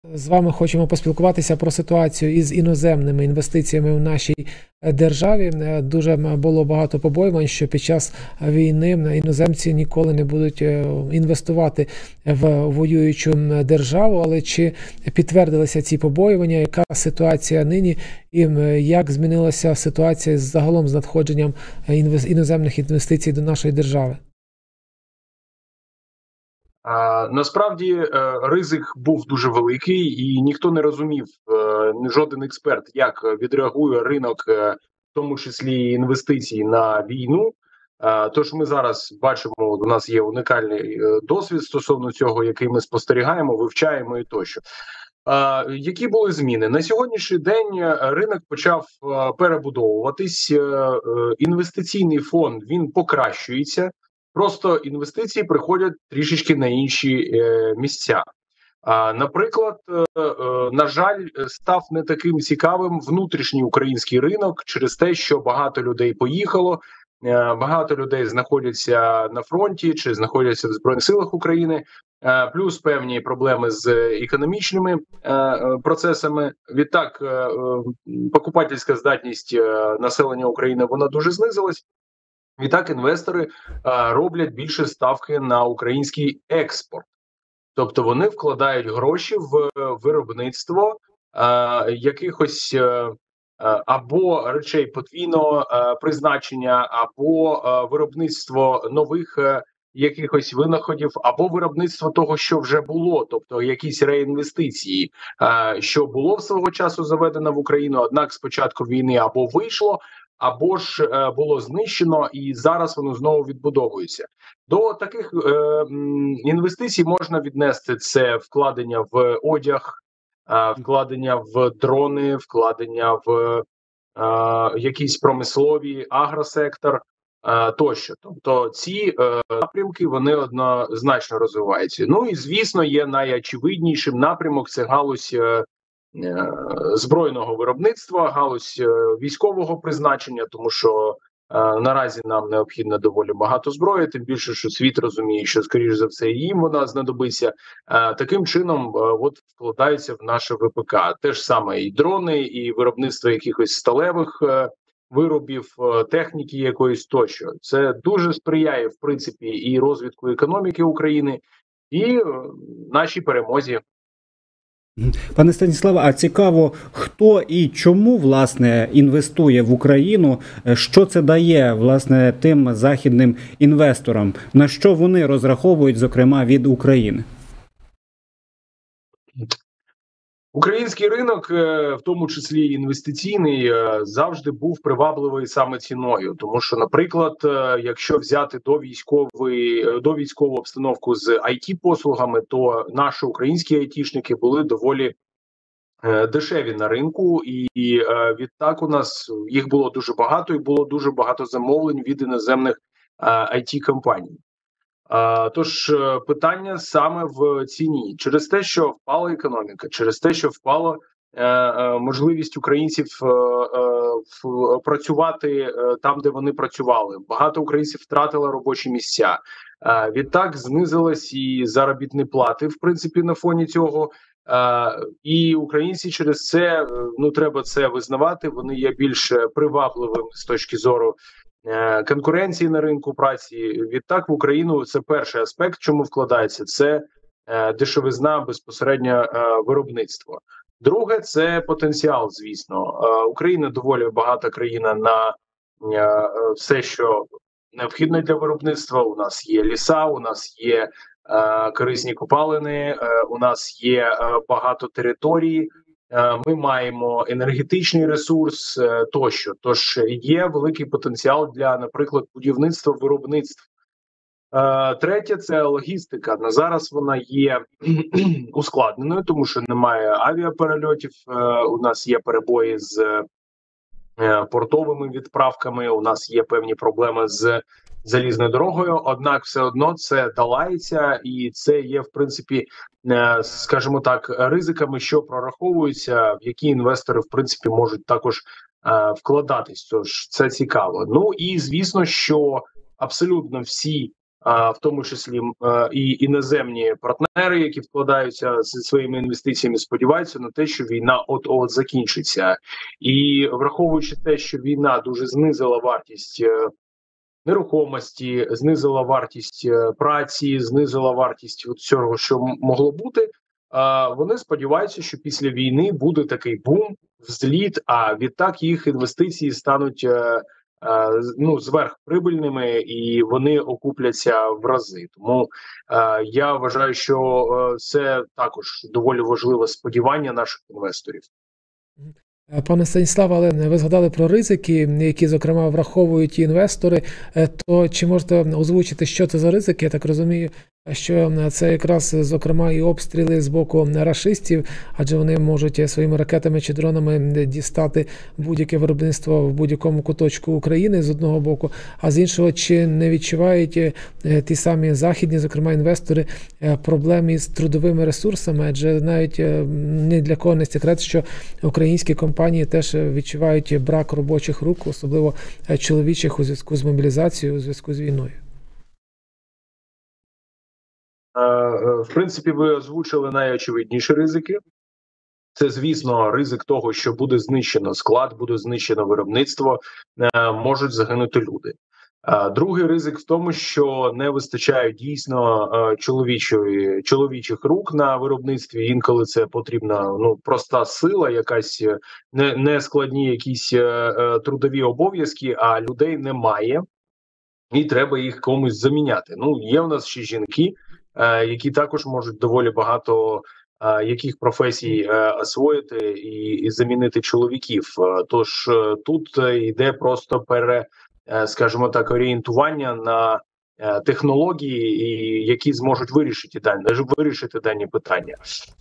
З вами хочемо поспілкуватися про ситуацію із іноземними інвестиціями в нашій державі. Дуже було багато побоювань, що під час війни іноземці ніколи не будуть інвестувати в воюючу державу. Але чи підтвердилися ці побоювання? Яка ситуація нині і як змінилася ситуація загалом з надходженням іноземних інвестицій до нашої держави? Насправді ризик був дуже великий, і ніхто не розумів, жоден експерт, як відреагує ринок, в тому числі інвестицій на війну. Тож ми зараз бачимо, у нас є унікальний досвід стосовно цього, який ми спостерігаємо, вивчаємо і тощо. Які були зміни? На сьогоднішній день ринок почав перебудовуватись, інвестиційний фон він покращується. Просто інвестиції приходять трішечки на інші місця. Наприклад, на жаль, став не таким цікавим внутрішній український ринок через те, що багато людей поїхало, багато людей знаходяться на фронті чи знаходяться в Збройних силах України, плюс певні проблеми з економічними процесами. Відтак, покупательська здатність населення України, вона дуже знизилась. І так інвестори роблять більше ставки на український експорт. Тобто вони вкладають гроші в виробництво якихось або речей подвійного призначення, або виробництво нових якихось винаходів, або виробництво того, що вже було, тобто якісь реінвестиції, що було свого часу заведено в Україну, однак з початку війни або вийшло, або ж було знищено, і зараз воно знову відбудовується. До таких інвестицій можна віднести це вкладення в одяг, вкладення в дрони, вкладення в якісь промислові, агросектор тощо. Тобто ці напрямки, вони однозначно розвиваються. Ну і, звісно, є найочевиднішим напрямок – це галузь збройного виробництва, галузь військового призначення, тому що наразі нам необхідно доволі багато зброї, тим більше, що світ розуміє, що, скоріш за все, їм вона знадобиться. Таким чином, от вкладаються в наше ВПК. Те ж саме і дрони, і виробництво якихось сталевих виробів, техніки якоїсь тощо. Це дуже сприяє, в принципі, і розвитку економіки України, і нашій перемозі. Пане Станіславе, а цікаво, хто і чому, власне, інвестує в Україну? Що це дає, власне, тим західним інвесторам? На що вони розраховують, зокрема, від України? Український ринок, в тому числі інвестиційний, завжди був привабливий саме ціною. Тому що, наприклад, якщо взяти до військову обстановку з IT-послугами, то наші українські айтішники були доволі дешеві на ринку, і відтак у нас їх було дуже багато, і було дуже багато замовлень від іноземних IT-компаній. Тож питання саме в ціні. Через те, що впала економіка, через те, що впала можливість українців працювати там, де вони працювали. Багато українців втратили робочі місця. Відтак знизились і заробітні плати, в принципі, на фоні цього. І українці через це, треба це визнавати, вони є більш привабливими з точки зору конкуренції на ринку праці. Відтак в Україну це перший аспект, чому вкладається, це дешевизна безпосередньо виробництва. Друге, це потенціал, звісно. Україна доволі багата країна на все, що необхідно для виробництва. У нас є ліса, у нас є корисні копалини, у нас є багато територій, ми маємо енергетичний ресурс тощо. Тож є великий потенціал для, наприклад, будівництва, виробництва. Третє – це логістика. На зараз вона є ускладненою, тому що немає авіаперельотів, у нас є перебої з портовими відправками, у нас є певні проблеми з залізною дорогою, однак все одно це долається, і це є, в принципі, скажімо так, ризиками, що прораховуються, в які інвестори, в принципі, можуть також вкладатись. Тож це цікаво. Ну і звісно, що абсолютно всі в тому числі і іноземні партнери, які вкладаються зі своїми інвестиціями, сподіваються на те, що війна от-от закінчиться. І враховуючи те, що війна дуже знизила вартість нерухомості, знизила вартість праці, знизила вартість всього, що могло бути, вони сподіваються, що після війни буде такий бум, взліт, а відтак їх інвестиції стануть зверхприбильними, і вони окупляться в рази. Тому я вважаю, що це також доволі важливе сподівання наших інвесторів. Пане Станіславе, але ви згадали про ризики, які, зокрема, враховують інвестори. То чи можете озвучити, що це за ризики? Я так розумію, що це якраз, зокрема, і обстріли з боку рашистів, адже вони можуть своїми ракетами чи дронами дістати будь-яке виробництво в будь-якому куточку України з одного боку, а з іншого, чи не відчувають ті самі західні, зокрема, інвестори, проблем із трудовими ресурсами, адже навіть ні для кого не секрет, що українські компанії теж відчувають брак робочих рук, особливо чоловічих, у зв'язку з мобілізацією, у зв'язку з війною. В принципі, ви озвучили найочевидніші ризики. Це, звісно, ризик того, що буде знищено склад, буде знищено виробництво, можуть загинути люди. Другий ризик в тому, що не вистачає дійсно чоловічих рук на виробництві. Інколи це потрібна проста сила, якась не складні якісь трудові обов'язки, а людей немає, і треба їх комусь заміняти. Є в нас ще жінки, які також можуть доволі багато яких професій освоїти і замінити чоловіків. Тож тут йде просто скажімо так, орієнтування на технології, які зможуть вирішити дані питання.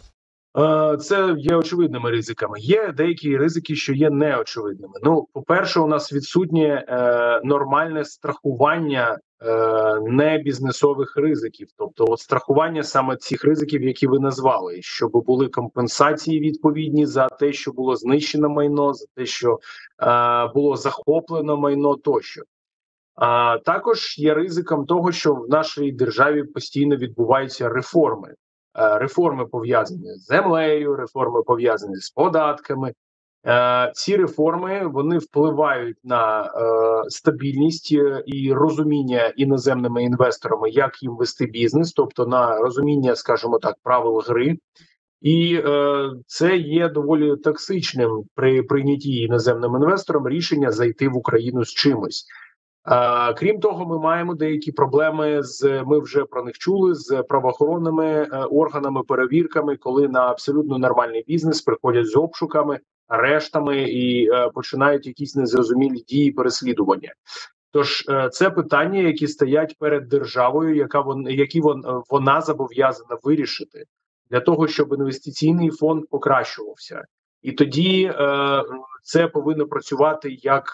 Це є очевидними ризиками. Є деякі ризики, що є неочевидними. По-перше, у нас відсутнє нормальне страхування небізнесових ризиків. Тобто страхування саме цих ризиків, які ви назвали, щоб були компенсації відповідні за те, що було знищено майно, за те, що було захоплено майно тощо. Також є ризиком того, що в нашій державі постійно відбуваються реформи. Реформи пов'язані з землею, реформи пов'язані з податками. Ці реформи, вони впливають на стабільність і розуміння іноземними інвесторами, як їм вести бізнес, тобто на розуміння, скажімо так, правил гри. І це є доволі токсичним при прийнятті іноземним інвесторам рішення зайти в Україну з чимось. Крім того, ми маємо деякі проблеми ми вже про них чули, з правоохоронними органами, перевірками, коли на абсолютно нормальний бізнес приходять з обшуками, арештами і починають якісь незрозумілі дії переслідування. Тож це питання, які стоять перед державою, які вона зобов'язана вирішити для того, щоб інвестиційний фонд покращувався. І тоді це повинно працювати як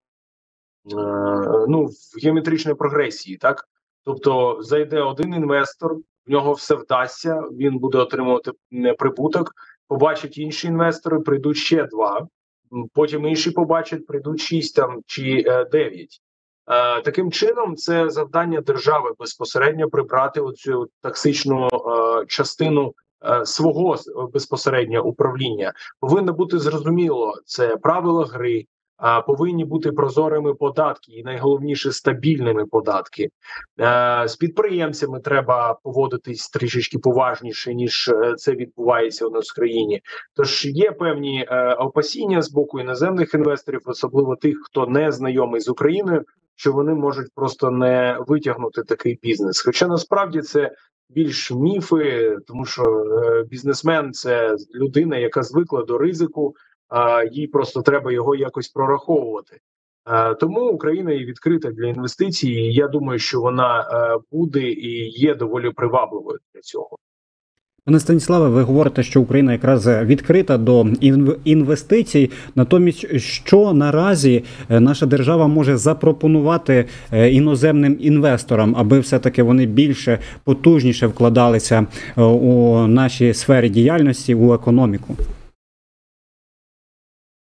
в геометричній прогресії, так? Тобто зайде один інвестор, в нього все вдасться, він буде отримувати прибуток, побачать інші інвестори, прийдуть ще 2, потім інші побачать, прийдуть 6 чи 9. Таким чином, це завдання держави безпосередньо прибрати оцю токсичну частину свого безпосередньо управління. Повинно бути зрозуміло, це правила гри, повинні бути прозорими податки і, найголовніше, стабільними податки. З підприємцями треба поводитись трішечки поважніше, ніж це відбувається у нас в країні. Тож є певні опасіння з боку іноземних інвесторів, особливо тих, хто не знайомий з Україною, що вони можуть просто не витягнути такий бізнес. Хоча насправді це більш міфи, тому що бізнесмен – це людина, яка звикла до ризику, їй просто треба його якось прораховувати. Тому Україна і відкрита для інвестицій, і я думаю, що вона буде і є доволі привабливою для цього. Пане Станіславе, ви говорите, що Україна якраз відкрита до інвестицій. Натомість, що наразі наша держава може запропонувати іноземним інвесторам, аби все-таки вони більше, потужніше вкладалися у нашій сфері діяльності, у економіку?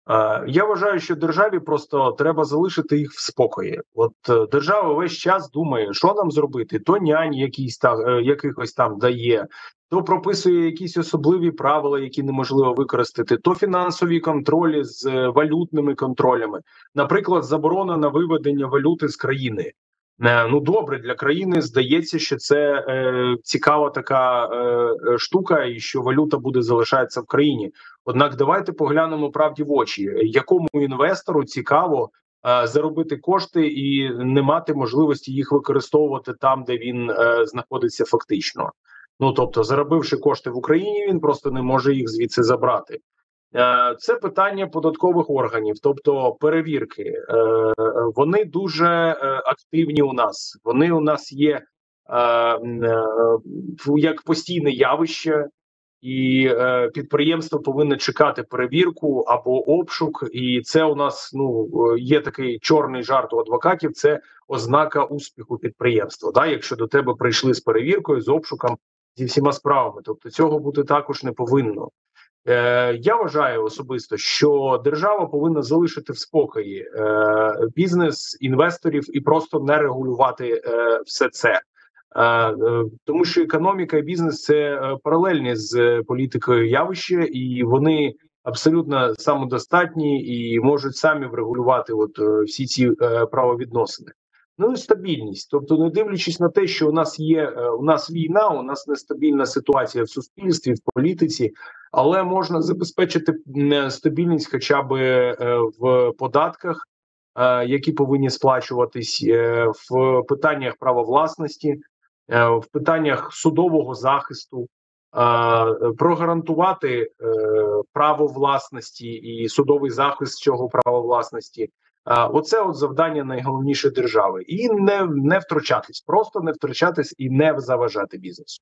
Я вважаю, що державі просто треба залишити їх в спокої. От держава весь час думає, що нам зробити, то нянь якихось там дає, то прописує якісь особливі правила, які неможливо використати, то фінансові контролі з валютними контролями. Наприклад, заборона на виведення валюти з країни. Ну добре, для країни здається, що це цікава така штука, і що валюта буде залишатися в країні. Однак давайте поглянемо правді в очі, якому інвестору цікаво заробити кошти і не мати можливості їх використовувати там, де він знаходиться фактично. Ну тобто, заробивши кошти в Україні, він просто не може їх звідси забрати. Це питання податкових органів, тобто перевірки. Вони дуже активні у нас. Вони у нас є як постійне явище, і підприємство повинно чекати перевірку або обшук. І це у нас є такий чорний жарт у адвокатів. Це ознака успіху підприємства. Да? Якщо до тебе прийшли з перевіркою, з обшуком, зі всіма справами, тобто цього бути також не повинно. Я вважаю особисто, що держава повинна залишити в спокої бізнес, інвесторів і просто не регулювати все це. Тому що економіка і бізнес – це паралельні з політикою явища, і вони абсолютно самодостатні і можуть самі врегулювати всі ці правовідносини. Ну і стабільність. Тобто, не дивлячись на те, що у нас війна, у нас нестабільна ситуація в суспільстві, в політиці, але можна забезпечити стабільність хоча б в податках, які повинні сплачуватись, в питаннях права власності, в питаннях судового захисту, прогарантувати право власності і судовий захист цього права власності. Оце завдання найголовніше держави. І не втручатись, просто не втручатись і не заважати бізнесу.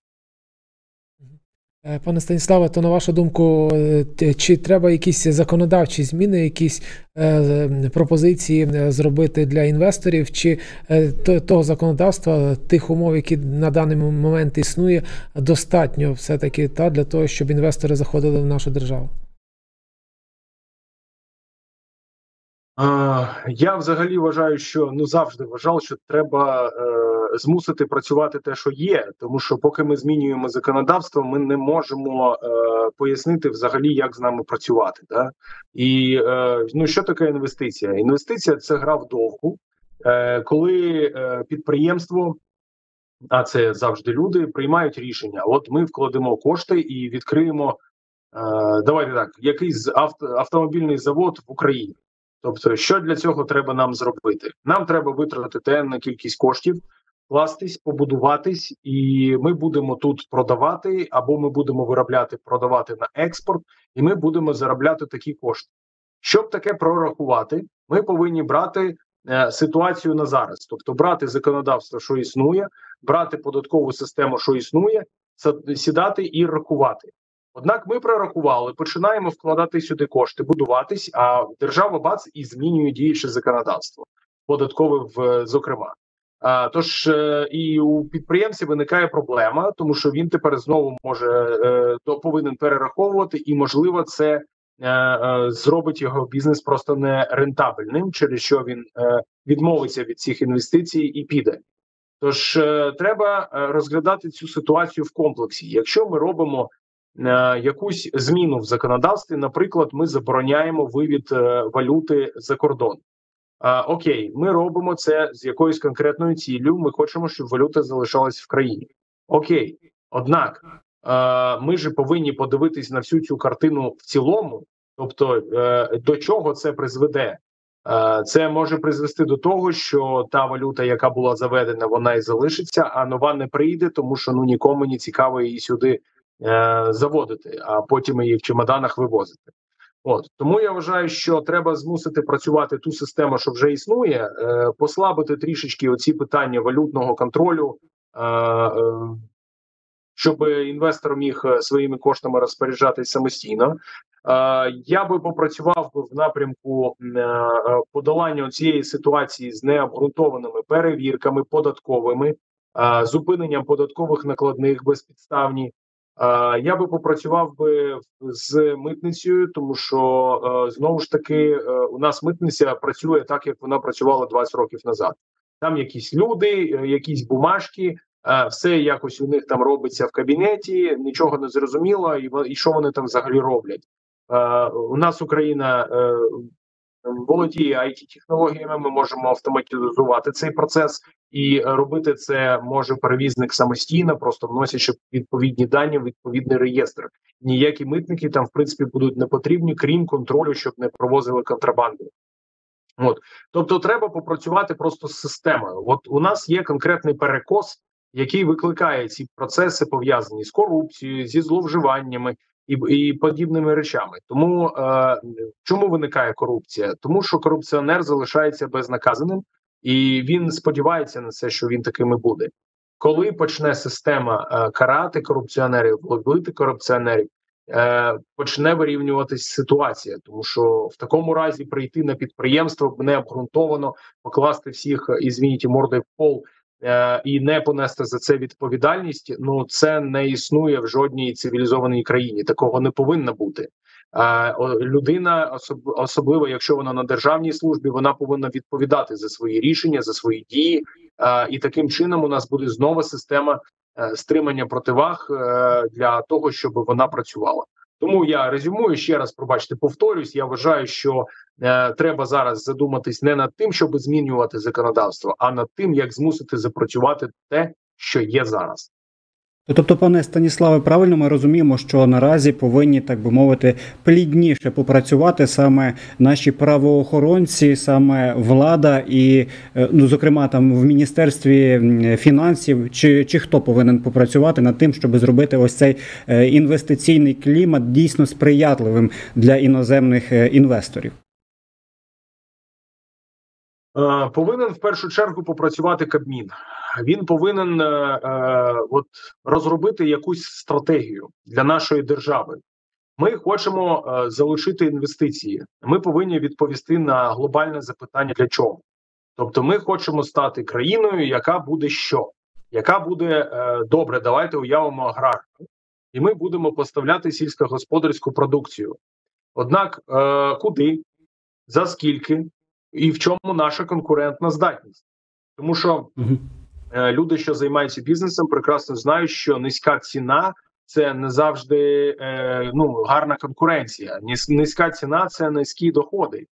Пане Станіславе, то на вашу думку, чи треба якісь законодавчі зміни, якісь пропозиції зробити для інвесторів, чи того законодавства, тих умов, які на даний момент існує, достатньо все-таки для того, щоб інвестори заходили в нашу державу? Я взагалі вважаю, що завжди вважав, що треба змусити працювати те, що є, тому що поки ми змінюємо законодавство, ми не можемо пояснити взагалі, як з нами працювати. Да? І що таке інвестиція? Інвестиція – це гра в довгу, коли підприємство, а це завжди люди, приймають рішення. От ми вкладемо кошти і відкриємо, давайте так, якийсь автомобільний завод в Україні. Тобто, що для цього треба нам зробити? Нам треба витратити енну кількість коштів, вкластись, побудуватись, і ми будемо тут продавати, або ми будемо виробляти, продавати на експорт, і ми будемо заробляти такі кошти. Щоб таке прорахувати, ми повинні брати ситуацію на зараз. Тобто брати законодавство, що існує, брати податкову систему, що існує, сідати і рахувати. Однак ми прорахували, починаємо вкладати сюди кошти, будуватись, а держава бац і змінює діюче законодавство, податкове зокрема. Тож і у підприємця виникає проблема, тому що він тепер знову повинен перераховувати, і, можливо, це зробить його бізнес просто не рентабельним, через що він відмовиться від цих інвестицій і піде. Тож треба розглядати цю ситуацію в комплексі. Якщо ми робимо якусь зміну в законодавстві, наприклад, ми забороняємо вивід валюти за кордон. Окей, ми робимо це з якоюсь конкретною ціллю, ми хочемо, щоб валюта залишалась в країні. Окей, однак ми ж повинні подивитись на всю цю картину в цілому, тобто до чого це призведе. Це може призвести до того, що та валюта, яка була заведена, вона і залишиться, а нова не прийде, тому що нікому не цікаво її сюди заводити, а потім її в чемоданах вивозити. Тому я вважаю, що треба змусити працювати ту систему, що вже існує, послабити трішечки оці питання валютного контролю, щоб інвестор міг своїми коштами розпоряджатись самостійно. Я би попрацював в напрямку подолання цієї ситуації з необґрунтованими перевірками податковими, зупиненням податкових накладних безпідставні, Я би попрацював би з митницею, тому що знову ж таки у нас митниця працює так, як вона працювала 20 років назад. Там якісь люди, якісь бумажки, все якось у них там робиться в кабінеті, нічого не зрозуміло, і що вони там взагалі роблять. У нас Україна володіє IT-технологіями, ми можемо автоматизувати цей процес, і робити це може перевізник самостійно, просто вносячи відповідні дані в відповідний реєстр. Ніякі митники там, в принципі, будуть не потрібні, крім контролю, щоб не провозили контрабанду. Тобто треба попрацювати просто з системою. От у нас є конкретний перекос, який викликає ці процеси, пов'язані з корупцією, зі зловживаннями і подібними речами. Тому чому виникає корупція? Тому що корупціонер залишається безнаказаним, і він сподівається на це, що він таким і буде. Коли почне система карати корупціонерів, ловити корупціонерів, почне вирівнюватись ситуація, тому що в такому разі прийти на підприємство необґрунтовано, покласти всіх, ізвініть, мордою в пол і не понести за це відповідальність, ну це не існує в жодній цивілізованій країні. Такого не повинно бути. Людина, особливо якщо вона на державній службі, вона повинна відповідати за свої рішення, за свої дії. І таким чином у нас буде знову система стримання противаг для того, щоб вона працювала. Тому я резюмую, ще раз, пробачте, повторюсь, я вважаю, що треба зараз задуматись не над тим, щоб змінювати законодавство, а над тим, як змусити запрацювати те, що є зараз. Тобто, пане Станіславе, правильно ми розуміємо, що наразі повинні, так би мовити, плідніше попрацювати саме наші правоохоронці, саме влада і, ну, зокрема, там в Міністерстві фінансів, чи хто повинен попрацювати над тим, щоб зробити ось цей інвестиційний клімат дійсно сприятливим для іноземних інвесторів? Повинен в першу чергу попрацювати Кабмін. Він повинен розробити якусь стратегію для нашої держави. Ми хочемо залучити інвестиції. Ми повинні відповісти на глобальне запитання для чого. Тобто ми хочемо стати країною, яка буде що? Яка буде, добре, давайте уявимо аграрну. І ми будемо поставляти сільськогосподарську продукцію. Однак куди, за скільки і в чому наша конкурентна здатність? Тому що люди, що займаються бізнесом, прекрасно знають, що низька ціна – це не завжди гарна конкуренція. Низька ціна – це низькі доходи.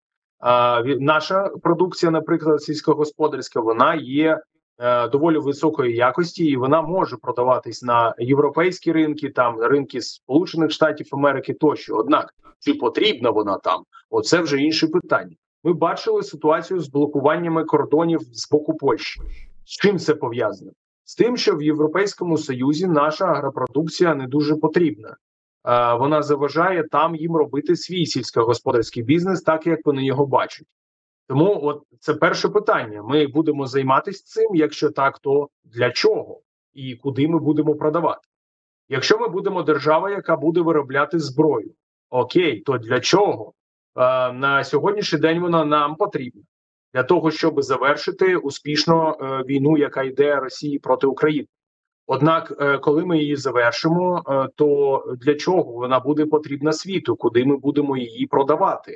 Наша продукція, наприклад, сільськогосподарська, вона є доволі високої якості, і вона може продаватись на європейські ринки, там ринки Сполучених Штатів Америки тощо. Однак, чи потрібна вона там? Оце вже інше питання. Ми бачили ситуацію з блокуваннями кордонів з боку Польщі. З чим це пов'язано? З тим, що в Європейському Союзі наша агропродукція не дуже потрібна. Вона заважає там їм робити свій сільськогосподарський бізнес, так як вони його бачать. Тому от це перше питання. Ми будемо займатися цим, якщо так, то для чого? І куди ми будемо продавати? Якщо ми будемо держава, яка буде виробляти зброю, окей, то для чого? На сьогоднішній день вона нам потрібна. Для того, щоб завершити успішно війну, яка йде Росії проти України. Однак, коли ми її завершимо, то для чого вона буде потрібна світу? Куди ми будемо її продавати?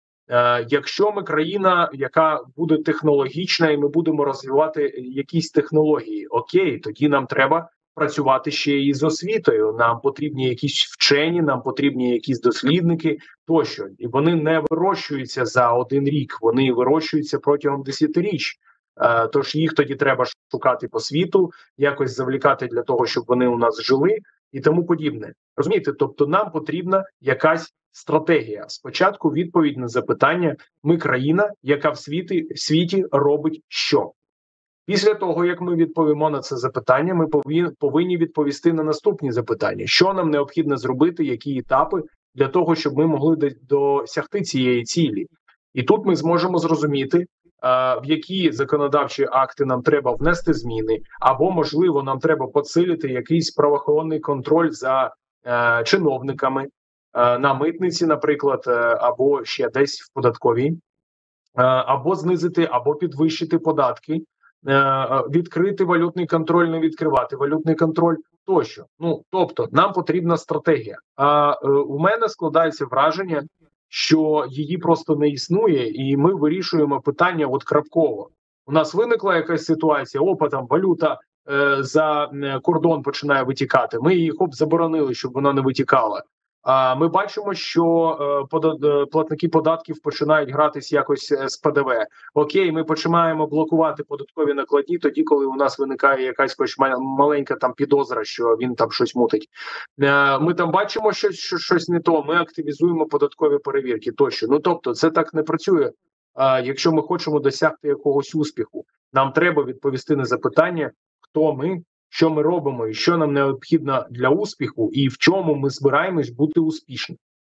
Якщо ми країна, яка буде технологічна, і ми будемо розвивати якісь технології, окей, тоді нам треба працювати ще і з освітою. Нам потрібні якісь вчені, нам потрібні якісь дослідники тощо. І вони не вирощуються за один рік, вони вирощуються протягом десятиріч. Тож їх тоді треба шукати по світу, якось завлікати для того, щоб вони у нас жили і тому подібне. Розумієте? Тобто нам потрібна якась стратегія. Спочатку відповідь на запитання: ми країна, яка в світі робить що? Після того, як ми відповімо на це запитання, ми повинні відповісти на наступні запитання. Що нам необхідно зробити, які етапи для того, щоб ми могли досягти цієї цілі? І тут ми зможемо зрозуміти, в які законодавчі акти нам треба внести зміни, або, можливо, нам треба посилити якийсь правоохоронний контроль за чиновниками на митниці, наприклад, або ще десь в податковій, або знизити, або підвищити податки відкрити валютний контроль, не відкривати валютний контроль тощо. Ну тобто, нам потрібна стратегія. А у мене складається враження, що її просто не існує, і ми вирішуємо питання от крапково. У нас виникла якась ситуація, опа, там валюта за кордон починає витікати. Ми її заборонили, щоб вона не витікала. А ми бачимо, що платники податків починають гратись якось з ПДВ. Окей, ми починаємо блокувати податкові накладні тоді, коли у нас виникає якась хоч маленька там підозра, що він там щось мутить. Ми там бачимо щось не то. Ми активізуємо податкові перевірки тощо. Ну тобто, це так не працює. Якщо ми хочемо досягти якогось успіху, нам треба відповісти на запитання, хто ми, що ми робимо, і що нам необхідно для успіху, і в чому ми збираємось бути успішними.